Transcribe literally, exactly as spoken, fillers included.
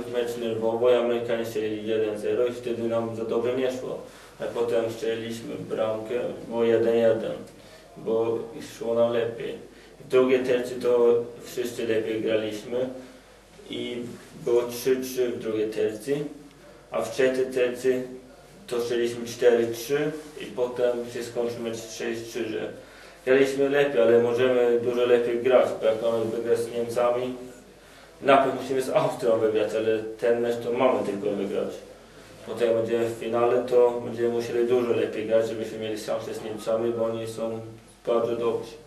mecz nerwowo i Amerykanie strzelili jeden zero i wtedy nam za dobrze nie szło. A potem strzeliliśmy bramkę, było jeden jeden, bo szło nam lepiej. W drugiej tercji to wszyscy lepiej graliśmy i było trzy trzy w drugiej tercji, a w trzeciej tercji to strzeliśmy cztery trzy i potem się skończył mecz sześć trzy, że graliśmy lepiej, ale możemy dużo lepiej grać, bo jak mamy wygrać z Niemcami, najpierw musimy z Austrią wygrać, ale ten mecz to mamy tylko wygrać. Potem jak będziemy w finale, to będziemy musieli dużo lepiej grać, żebyśmy mieli szansę z Niemcami, bo oni są bardzo dobrzy.